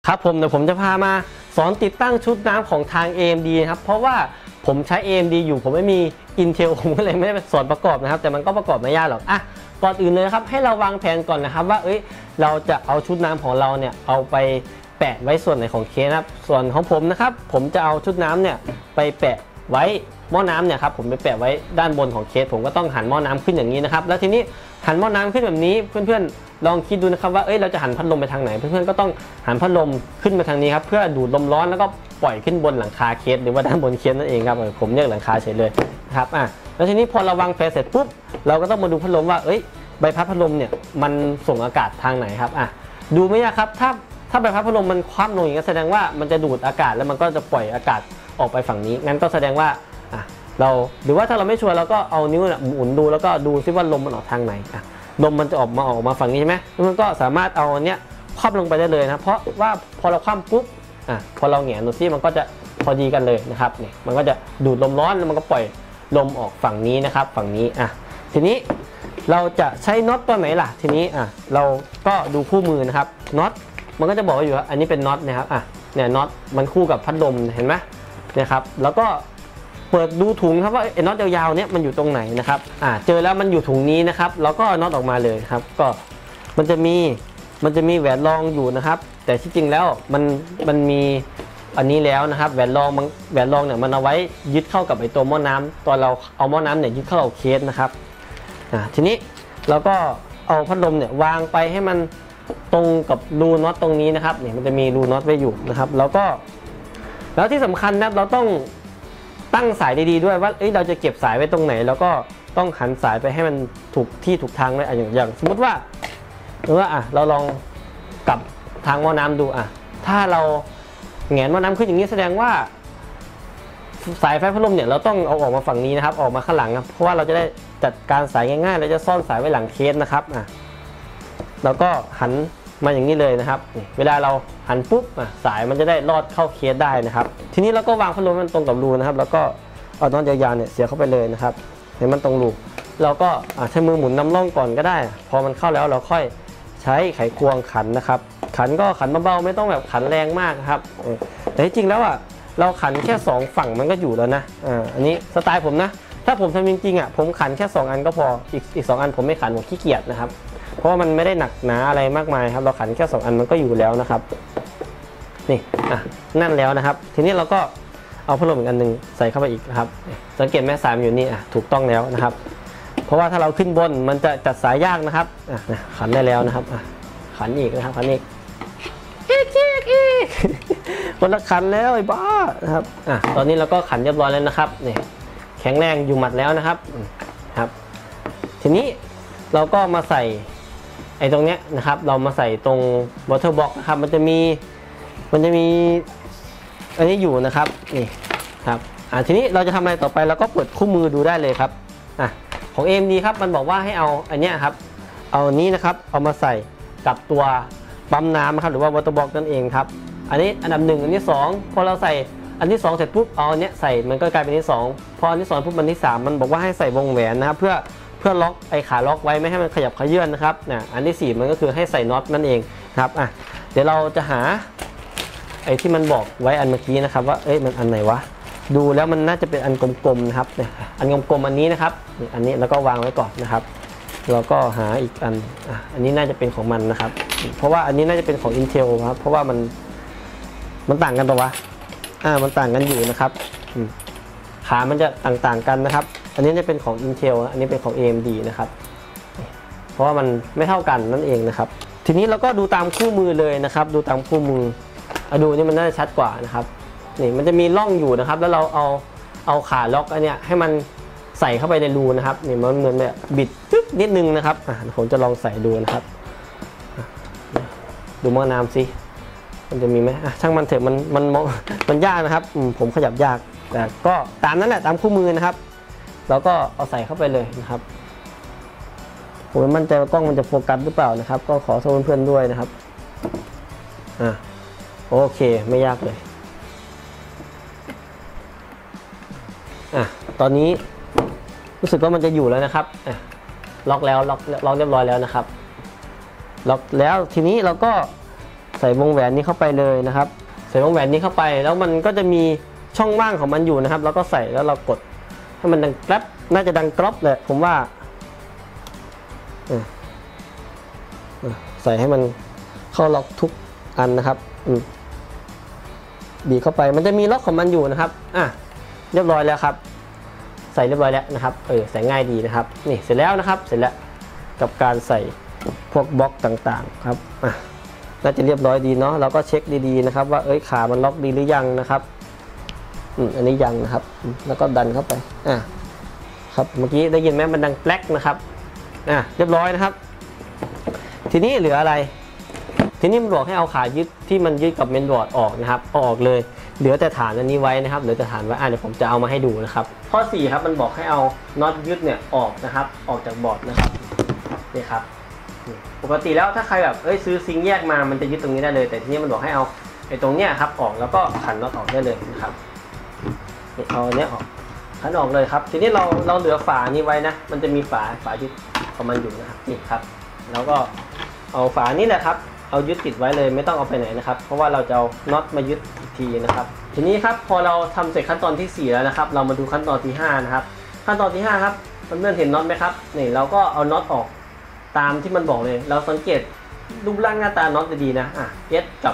ครับผมเดี๋ยวผมจะพามาสอนติดตั้งชุดน้ำของทาง AMD ครับเพราะว่าผมใช้ AMD อยู่ผมไม่มี Intel ผมก็เลยไม่ได้สอนประกอบนะครับแต่มันก็ประกอบไม่ยากหรอกก่อนอื่นเลยครับให้เราวางแผนก่อนนะครับว่าเราจะเอาชุดน้ำของเราเนี่ยเอาไปแปะไว้ส่วนไหนของเคสครับส่วนของผมนะครับผมจะเอาชุดน้ำเนี่ยไปแปะไว้หม้อน้ำเนี่ยครับผมไปแปะไว้ด้านบนของเคสผมก็ต้องหันหม้อน้ำขึ้นอย่างนี้นะครับแล้วทีนี้หันหม้อน้ำขึ้นแบบนี้เพื่อนๆลองคิดดูนะครับว่าเราจะหันพัดลมไปทางไหนเพื่อนๆก็ต้องหันพัดลมขึ้นมาทางนี้ครับเพื่อดูดลมร้อนแล้วก็ปล่อยขึ้นบนหลังคาเคสหรือว่าด้านบนเคสนั่นเองครับผมเรียกหลังคาเฉยเลยนะครับแล้วทีนี้พอเราวางแผนเสร็จปุ๊บเราก็ต้องมาดูพัดลมว่าใบพัดพัดลมเนี่ยมันส่งอากาศทางไหนครับดูไม่ยากครับถ้าใบพัดพัดลมมันคว่ำลงอย่างนี้แสดงว่ามันจะดูดอากาศแล้วมันก็จะปล่อยอากาศออกไปฝั่งนี้งั้นก็แสดงว่าเราหรือว่าถ้าเราไม่ชัวร์เราก็เอานิ้วหมุนดูแล้วก็ดูซิว่าลมมันออกทางไหนลมมันจะออกมาฝั่งนี้ใช่ไหมมันก็สามารถเอาเนี้ยคว่ำลงไปได้เลยนะเพราะว่าพอเราคว่ำปุ๊บพอเราแหงนดูซิมันก็จะพอดีกันเลยนะครับเนี่ยมันก็จะดูดลมร้อนแล้วมันก็ปล่อยลมออกฝั่งนี้นะครับฝั่งนี้ทีนี้เราจะใช้น็อตตัวไหนล่ะทีนี้เราก็ดูคู่มือนะครับน็อตมันก็จะบอกอยู่ว่าอันนี้เป็นน็อตนะครับเนี่ยน็อตมันคู่กับพัดลมเห็นไหมเนี่ยครับแล้วก็เปิดดูถุงครับว่าน็อตยาวๆเนี่ยมันอยู่ตรงไหนนะครับเจอแล้วมันอยู่ถุงนี้นะครับแล้วก็น็อตออกมาเลยครับก็มันจะมีแหวนรองอยู่นะครับแต่ที่จริงแล้วมันมีอันนี้แล้วนะครับแหวนรองเนี่ยมันเอาไว้ยึดเข้ากับไอ้ตัวหม้อน้ำตอนเราเอาหม้อน้ำเนี่ยยึดเข้ากับเคสนะครับทีนี้เราก็เอาพัดลมเนี่ยวางไปให้มันตรงกับรูน็อตตรงนี้นะครับเนี่ยมันจะมีรูน็อตไว้อยู่นะครับแล้วที่สำคัญนะเราต้องตั้งสายดีๆด้วยว่าเราจะเก็บสายไว้ตรงไหนแล้วก็ต้องหันสายไปให้มันถูกที่ถูกทางเลยอย่างสมมติว่าเราลองกลับทางหม้อน้ำดูถ้าเราแหงนหม้อน้ำขึ้นอย่างนี้แสดงว่าสายไฟพัดลมเนี่ยเราต้องเอาออกมาฝั่งนี้นะครับออกมาข้างหลังเพราะว่าเราจะได้จัดการสายง่ายๆเราจะซ่อนสายไว้หลังเคสนะครับเราก็หันมาอย่างนี้เลยนะครับเวลาเราหันปุ๊บสายมันจะได้ลอดเข้าเคสได้นะครับทีนี้เราก็วางพัดลมมันตรงกับรูนะครับแล้วก็เอาน็อตยาวๆเนี่ยเสียบเข้าไปเลยนะครับเห็นมันตรงรูเราก็ใช้มือหมุนนำร่องก่อนก็ได้พอมันเข้าแล้วเราค่อยใช้ไขควงขันนะครับขันก็ขันเบาๆไม่ต้องแบบขันแรงมากครับแต่จริงๆแล้วเราขันแค่2ฝั่งมันก็อยู่แล้วนะอันนี้สไตล์ผมนะถ้าผมทำจริงๆผมขันแค่2อันก็พออีก2อันผมไม่ขันผมขี้เกียจนะครับเพราะว่ามันไม่ได้หนักหนาอะไรมากมายครับเราขันแค่2อันมันก็อยู่แล้วนะครับนี่นั่นแล้วนะครับทีนี้เราก็เอาพัดลมอีกอันหนึ่งใส่เข้าไปอีกนะครับสังเกตแม่สายอยู่นี่ถูกต้องแล้วนะครับเพราะว่าถ้าเราขึ้นบนมันจะจัดสายยากนะครับขันได้แล้วนะครับขันอีกนะครับขันอีกคนละขันแล้วไอ้บ้านะครับตอนนี้เราก็ขันเรียบร้อยแล้วนะครับนี่แข็งแรงอยู่หมัดแล้วนะครับทีนี้เราก็มาใส่ไอ้ตรงเนี้ยนะครับเรามาใส่ตรง water box นะครับมันจะมีอันนี้อยู่นะครับนี่ครับทีนี้เราจะทำอะไรต่อไปเราก็เปิดคู่มือดูได้เลยครับของ AMD ครับมันบอกว่าให้เอาอันเนี้ยครับเอาอันนี้นะครับเอามาใส่กับตัวปั๊มน้ำนะครับหรือว่า water box นั่นเองครับอันนี้อันดับ1อันที่2พอเราใส่อันที่2เสร็จปุ๊บเอาอันเนี้ยใส่มันก็กลายเป็นที่2พออันที่2ปุ๊บอันที่3มันบอกว่าให้ใส่วงแหวนนะครับเพื่อล็อกไอ้ขาล็อกไว้ไม่ให้มันขยับเขยื้อนนะครับอันที่4มันก็คือให้ใส่น็อตนั่นเองครับเดี๋ยวเราจะหาไอ้ที่มันบอกไว้อันเมื่อกี้นะครับว่ามันอันไหนวะดูแล้วมันน่าจะเป็นอันกลมๆนะครับอันกลมๆอันนี้นะครับอันนี้แล้วก็วางไว้ก่อนนะครับเราก็หาอีกอันนี้น่าจะเป็นของมันนะครับเพราะว่าอันนี้น่าจะเป็นของ Intel ครับเพราะว่ามันต่างกันตัววะมันต่างกันอยู่นะครับขามันจะต่างๆกันนะครับอันนี้จะเป็นของ Intel อันนี้เป็นของ AMD นะครับเพราะว่ามันไม่เท่ากันนั่นเองนะครับทีนี้เราก็ดูตามคู่มือเลยนะครับดูตามคู่มือดูนี่มันน่าจะชัดกว่านะครับนี่มันจะมีร่องอยู่นะครับแล้วเราเอาขาล็อกอันเนี้ยให้มันใส่เข้าไปในรูนะครับนี่มันเหมือนแบบบิดตึ๊บนิดนึงนะครับผมจะลองใส่ดูนะครับดูหม้อน้ำสิมันจะมีไหมช่างมันเถอะมันยากนะครับผมขยับยากแต่ก็ตามนั้นแหละตามคู่มือนะครับแล้วก็เอาใส่เข้าไปเลยนะครับผมไม่มั่นใจว่ากล้องมันจะโฟกัสหรือเปล่านะครับก็ขอโทษเพื่อนๆด้วยนะครับโอเคไม่ยากเลยตอนนี้รู้สึกว่ามันจะอยู่แล้วนะครับล็อกแล้วล็อกเรียบร้อยแล้วนะครับล็อกแล้วทีนี้เราก็ใส่วงแหวนนี้เข้าไปเลยนะครับใส่วงแหวนนี้เข้าไปแล้วมันก็จะมีช่องว่างของมันอยู่นะครับแล้วก็ใส่แล้วเรากดให้มันดังแกรบน่าจะดังกรอบเลยผมว่าใส่ให้มันเข้าล็อกทุกอันนะครับบีบเข้าไปมันจะมีล็อกของมันอยู่นะครับเรียบร้อยแล้วครับใส่เรียบร้อยแล้วนะครับใส่ง่ายดีนะครับนี่เสร็จแล้วนะครับเสร็จแล้วกับการใส่พวกบล็อกต่างๆครับน่าจะเรียบร้อยดีเนาะเราก็เช็คดีๆนะครับว่าขามันล็อกดีหรือยังนะครับอันนี้ยังนะครับแล้วก็ดันเข้าไปครับเมื่อกี้ได้ยินไหมมันดังแกลกนะครับเรียบร้อยนะครับทีนี้เหลืออะไรทีนี้มันบอกให้เอาขายึดที่มันยึดกับเมนบอร์ดออกนะครับออกเลยเหลือแต่ฐานอันนี้ไว้นะครับเหลือแต่ฐานไว้เดี๋ยวผมจะเอามาให้ดูนะครับข้อ4ครับมันบอกให้เอาน็อตยึดเนี่ยออกนะครับออกจากบอร์ดนะครับนี่ครับปกติแล้วถ้าใครแบบซื้อซิงค์แยกมามันจะยึดตรงนี้ได้เลยแต่ทีนี้มันบอกให้เอาตรงเนี้ยครับออกแล้วก็ขันน็อตออกได้เลยนะครับเอาเนี้ยออกขันออกเลยครับทีนี้เราเหลือฝานี้ไว้นะมันจะมีฝายึดของมันอยู่นะครับนี่ครับแล้วก็เอาฝานี้แหละครับเอายึดติดไว้เลยไม่ต้องเอาไปไหนนะครับเพราะว่าเราจะเอาน็อตมายึดอีกทีนะครับทีนี้ครับพอเราทำเสร็จขั้นตอนที่4แล้วนะครับเรามาดูขั้นตอนที่5นะครับขั้นตอนที่5ครับเพื่อนๆเห็นน็อตไหมครับนี่เราก็เอาน็อตออกตามที่มันบอกเลยเราสังเกตรูปร่างหน้าตาน็อตจะดีนะS กับ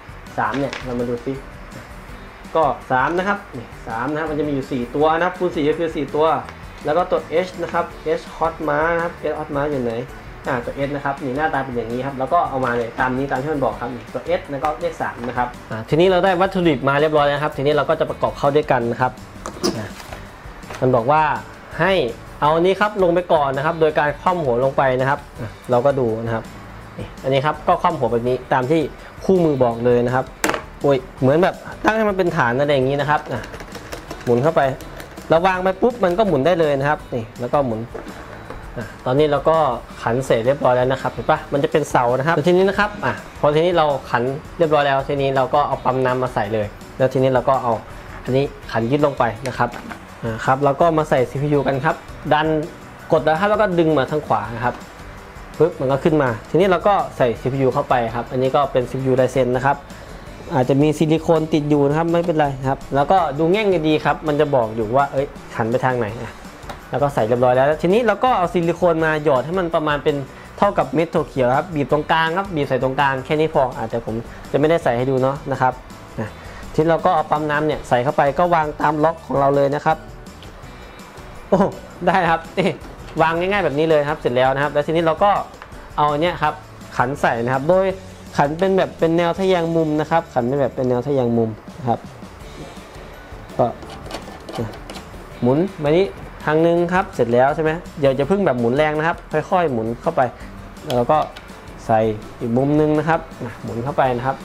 3เนี่ยเรามาดูซิก็3นะครับนี่3นะครับมันจะมีอยู่4ตัวนะครับคูณ4ก็คือ4ตัวแล้วก็ตัว H นะครับ H hot ม้านะครับ H hot ม้าอยู่ไหนตัว S นะครับนี่หน้าตาเป็นอย่างนี้ครับแล้วก็เอามาเลยตามนี้ตามที่มันบอกครับตัว S แล้วก็เลข3นะครับทีนี้เราได้วัตถุดิบมาเรียบร้อยแล้วครับทีนี้เราก็จะประกอบเข้าด้วยกันนะครับมันบอกว่าให้เอาอันนี้ครับลงไปก่อนนะครับโดยการคว่ำหัวลงไปนะครับเราก็ดูนะครับอันนี้ครับก็คว่ำหัวแบบนี้ตามที่คู่มือบอกเลยนะครับเหมือนแบบตั้งให้มันเป็นฐานอะไรอย่างนี้นะครับหมุนเข้าไปเราวางไปปุ๊บมันก็หมุนได้เลยนะครับนี่แล้วก็หมุนตอนนี้เราก็ขันเสร็จเรียบร้อยแล้วนะครับเห็นปะมันจะเป็นเสานะครับทีนี้นะครับพอทีนี้เราขันเรียบร้อยแล้วทีนี้เราก็เอาปั๊มน้ำมาใส่เลยแล้วทีนี้เราก็เอาอันนี้ขันยึดลงไปนะครับครับแล้วก็มาใส่ CPU กันครับดันกดนะครับแล้วก็ดึงมาทางขวานะครับปึ๊บมันก็ขึ้นมาทีนี้เราก็ใส่ CPU เข้าไปครับอันนี้ก็เป็น CPU Ryzen นะครับอาจจะมีซิลิโคนติดอยู่นะครับไม่เป็นไรครับแล้วก็ดูแง่งดีๆครับมันจะบอกอยู่ว่าขันไปทางไหนแล้วก็ใส่เรียบร้อยแล้วทีนี้เราก็เอาซิลิโคนมาหยอดให้มันประมาณเป็นเท่ากับเม็ดถั่วเขียวครับบีบตรงกลางครับบีบใส่ตรงกลางแค่นี้พอแต่ผมจะไม่ได้ใส่ให้ดูเนาะนะครับทีนี้เราก็เอาปั๊มน้ำเนี่ยใส่เข้าไปก็วางตามล็อกของเราเลยนะครับโอ้ได้ครับวางง่ายๆแบบนี้เลยครับเสร็จแล้วนะครับแล้วทีนี้เราก็เอาอันเนี้ยครับขันใส่นะครับโดยขันเป็นแบบเป็นแนวทะแยงมุมนะครับขันเป็นแบบเป็นแนวทะแยงมุมนะครับก็หมุนมานี้ทางนึงครับเสร็จแล้วใช่ไหมเดี๋ยวจะพึ่งแบบหมุนแรงนะครับค่อยๆหมุนเข้าไปแล้วก็ใส่อีกมุมนึงนะครับหมุนเข้าไปนะครับ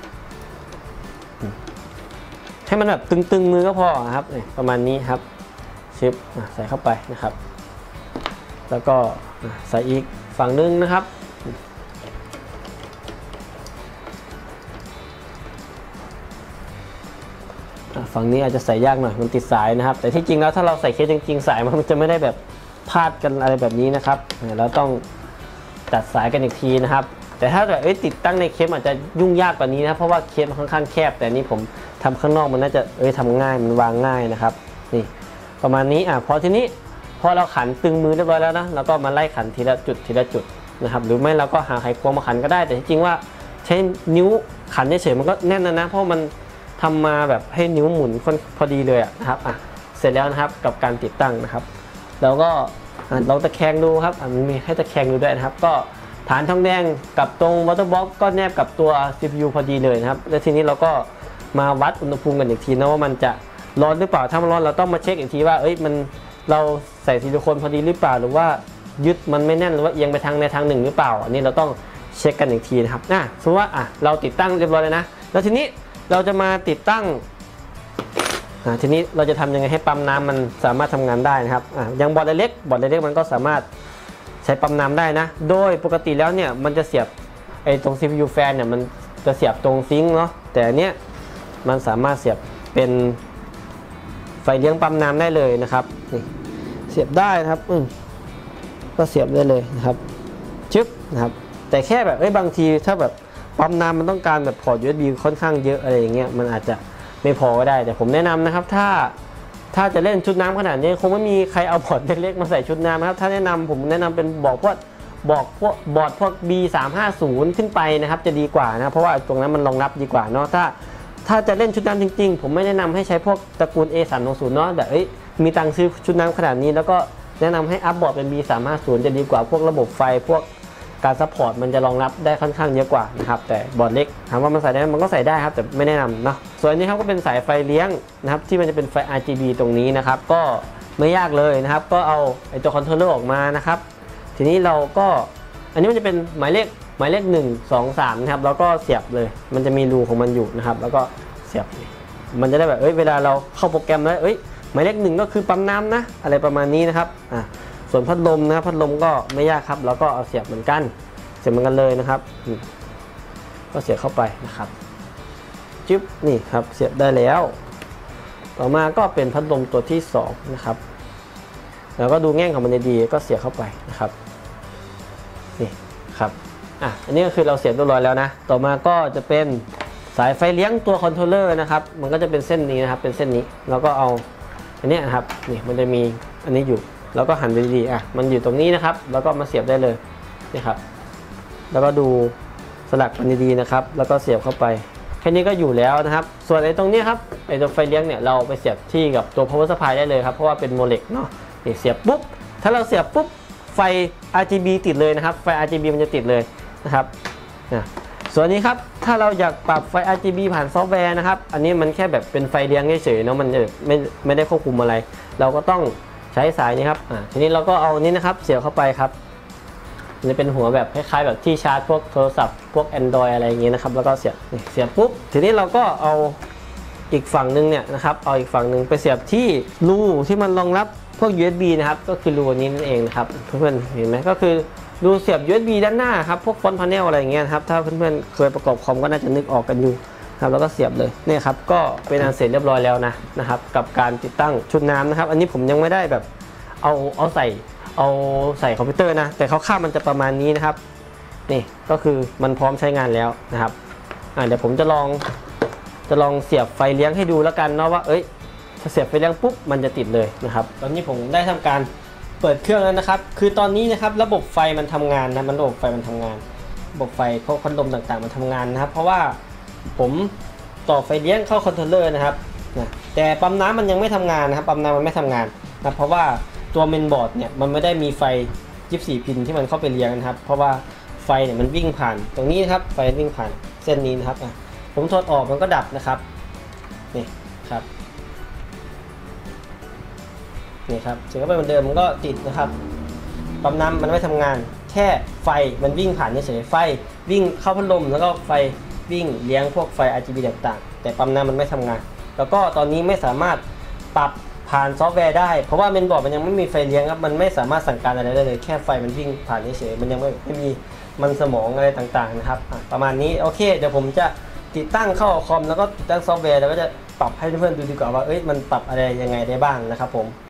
ให้มันแบบตึงๆมือก็พอครับประมาณนี้ครับชิปใส่เข้าไปนะครับแล้วก็ใส่อีกฝั่งนึงนะครับฝั่งนี้อาจจะใส่ยากหน่อยมันติดสายนะครับแต่ที่จริงแล้วถ้าเราใส่เคสจริงๆสายมันจะไม่ได้แบบพาดกันอะไรแบบนี้นะครับเราต้องตัดสายกันอีกทีนะครับแต่ถ้าแบบติดตั้งในเคสอาจจะยุ่งยากกว่านี้นะเพราะว่าเคสมันค่อนข้างแคบแต่นี้ผมทำข้างนอกมันน่าจะทำง่ายมันวางง่ายนะครับนี่ประมาณนี้พอทีนี้พอเราขันตึงมือเรียบร้อยแล้วนะเราก็มาไล่ขันทีละจุดนะครับหรือไม่เราก็หาไขควงมาขันก็ได้แต่ที่จริงว่าใช้นิ้วขันเฉยๆมันก็แน่นนะเพราะมันทำมาแบบให้นิ้วหมุนพอดีเลยนะครับเสร็จแล้วนะครับกับการติดตั้งนะครับแล้วก็เราตะแคงดูครับมันมีให้ตะแคงดูด้วยนะครับก็ฐานทองแดงกับตรงวัตเตอร์บ็อกก็แนบกับตัว CPU พอดีเลยนะครับแล้วทีนี้เราก็มาวัดอุณหภูมิกันอีกทีนะว่ามันจะร้อนหรือเปล่าถ้ามันร้อนเราต้องมาเช็คอีกทีว่ามันเราใส่ซิลิโคนพอดีหรือเปล่าหรือว่ายึดมันไม่แน่นหรือว่าเอียงไปทางในทางหนึ่งหรือเปล่าอันนี้เราต้องเช็คกันอีกทีนะครับสมมติว่าเราติดตั้งเรียบร้อยเลยนะแล้วทีนี้เราจะมาติดตั้งทีนี้เราจะทำยังไงให้ปั๊มน้ำมันสามารถทำงานได้นะครับอย่างบอร์ดเล็กมันก็สามารถใช้ปั๊มน้ำได้นะโดยปกติแล้วเนี่ยมันจะเสียบตรง CPU แฟนเนี่ยมันจะเสียบตรงซิงค์เนาะแต่อันเนี้ยมันสามารถเสียบเป็นไฟเลี้ยงปั๊มน้ำได้เลยนะครับนี่เสียบได้นะครับก็เสียบได้เลยนะครับชึบนะครับแต่แค่แบบบางทีถ้าแบบปั๊มน้ำมันต้องการแบบพอร์ต USB ค่อนข้างเยอะอะไรอย่างเงี้ยมันอาจจะไม่พอก็ได้แต่ผมแนะนำนะครับถ้าจะเล่นชุดน้ำขนาดนี้คงไม่มีใครเอาพอร์ตเล็กๆมาใส่ชุดน้ำครับถ้าผมแนะนำเป็นบอร์ดพวกบอร์ดพวก B350 ขึ้นไปนะครับจะดีกว่านะเพราะว่าตรงนั้นมันรองรับดีกว่าเนาะถ้าจะเล่นชุดน้ำจริงๆผมไม่แนะนำให้ใช้พวกตระกูล A360 เนาะแต่มีตังค์ซื้อชุดน้ำขนาดนี้แล้วก็แนะนำให้อัพบอร์ดเป็น B350 จะดีกว่าพวกระบบไฟพวกการซัพพอร์ตมันจะรองรับได้ค่อนข้างเยอะกว่านะครับแต่บอร์ดเล็กถามว่ามันใส่ได้มันก็ใส่ได้ครับแต่ไม่แนะนำเนาะส่วนนี้ครับก็เป็นสายไฟเลี้ยงนะครับที่มันจะเป็นไฟ RGB ตรงนี้นะครับก็ไม่ยากเลยนะครับก็เอาไอตัวคอนโทรลเลอร์ออกมานะครับทีนี้เราก็อันนี้มันจะเป็นหมายเลข1 2 3นะครับแล้วก็เสียบเลยมันจะมีรูของมันอยู่นะครับแล้วก็เสียบมันจะได้แบบเวลาเราเข้าโปรแกรมแล้วหมายเลข1ก็คือปั๊มน้ำนะอะไรประมาณนี้นะครับส่วนพัดลมนะพัดลมก็ไม่ยากครับแล้วก็เอาเสียบเหมือนกันเลยนะครับก็เสียบเข้าไปนะครับจิ๊บนี่ครับเสียบได้แล้วต่อมาก็เป็นพัดลมตัวที่2นะครับแล้วก็ดูแง่งของมันดีๆก็เสียบเข้าไปนะครับนี่ครับอันนี้ก็คือเราเสียบเรียบร้อยแล้วนะต่อมาก็จะเป็นสายไฟเลี้ยงตัวคอนโทรลเลอร์นะครับมันก็จะเป็นเส้นนี้นะครับเป็นเส้นนี้แล้วก็เอาอันนี้นะครับนี่มันจะมีอันนี้อยู่แล้วก็หันไปดีๆมันอยู่ตรงนี้นะครับแล้วก็มาเสียบได้เลยนี่ครับแล้วก็ดูสลักมันดีๆนะครับแล้วก็เสียบเข้าไปแค่นี้ก็อยู่แล้วนะครับส่วนไอ้ตรงนี้ครับไอ้ตัวไฟเลี้ยงเนี่ยเราไปเสียบที่กับตัว power supply ได้เลยครับเพราะว่าเป็นโมเลกุลเนาะนี่เสียบปุ๊บถ้าเราเสียบปุ๊บไฟ RGB ติดเลยนะครับไฟ RGB มันจะติดเลยนะครับส่วนนี้ครับถ้าเราอยากปรับไฟ RGB ผ่านซอฟต์แวร์นะครับอันนี้มันแค่แบบเป็นไฟเลี้ยงเฉยๆเนาะมันจะไม่ได้ควบคุมอะไรเราก็ต้องใช้สายนี้ครับทีนี้เราก็เอานี้นะครับเสียบเข้าไปครับจะเป็นหัวแบบคล้ายๆแบบที่ชาร์จพวกโทรศัพท์พวก Android อะไรอย่างเงี้ยนะครับแล้วก็เสียบปุ๊บทีนี้เราก็เอาอีกฝั่งนึงเนี่ยนะครับเอาอีกฝั่งนึงไปเสียบที่รูที่มันรองรับพวก USB นะครับก็คือรูนี้นั่นเองนะครับเพื่อนๆเห็นไหมก็คือรูเสียบ USB ด้านหน้าครับพวกฟอนต์พาเนลอะไรอย่างเงี้ยครับถ้าเพื่อนๆเคยประกอบคอมก็น่าจะนึกออกกันอยู่ครับแล้วก็เสียบเลยเนี่ยครับก็เป็นอันเสร็จเรียบร้อยแล้วนะครับกับการติดตั้งชุดน้ำนะครับอันนี้ผมยังไม่ได้แบบเอาใส่คอมพิวเตอร์นะแต่คร่าวๆมันจะประมาณนี้นะครับนี่ก็คือมันพร้อมใช้งานแล้วนะครับเดี๋ยวผมจะลองเสียบไฟเลี้ยงให้ดูแล้วกันเนาะว่าถ้าเสียบไฟเลี้ยงปุ๊บมันจะติดเลยนะครับตอนนี้ผมได้ทำการเปิดเครื่องแล้วนะครับคือตอนนี้นะครับระบบไฟมันทำงานนะระบบไฟมันทำงานระบบไฟพวกพัดลมต่างๆมันทำงานนะครับเพราะว่าผมต่อไฟเลี้ยงเข้าคอนโทรลเลอร์นะครับแต่ปั๊มน้ำมันยังไม่ทำงานนะครับปั๊มน้ำมันไม่ทำงานนะเพราะว่าตัวเมนบอร์ดเนี่ยมันไม่ได้มีไฟ24พินที่มันเข้าไปเลี้ยงนะครับเพราะว่าไฟเนี่ยมันวิ่งผ่านตรงนี้ครับไฟวิ่งผ่านเส้นนี้นะครับผมถอดออกมันก็ดับนะครับนี่ครับเสียบเข้าไปเหมือนเดิมมันก็ติดนะครับปั๊มน้ำมันไม่ทำงานแค่ไฟมันวิ่งผ่านเฉยๆไฟวิ่งเข้าพัดลมแล้วก็ไฟวิ่งเลี้ยงพวกไฟ RGB ต่างๆแต่ปั๊มน้ำมันไม่ทำงานแล้วก็ตอนนี้ไม่สามารถปรับผ่านซอฟต์แวร์ได้เพราะว่าเมนบอร์ดมันยังไม่มีไฟเลี้ยงครับมันไม่สามารถสั่งการอะไรได้เลยแค่ไฟมันวิ่งผ่านเฉยๆมันยังไม่มีมันสมองอะไรต่างๆนะครับประมาณนี้โอเคเดี๋ยวผมจะติดตั้งเข้าคอมแล้วก็ติดตั้งซอฟต์แวร์แล้วก็จะปรับให้เพื่อนๆดูดีกว่าว่ามันปรับอะไรยังไงได้บ้างนะครับผม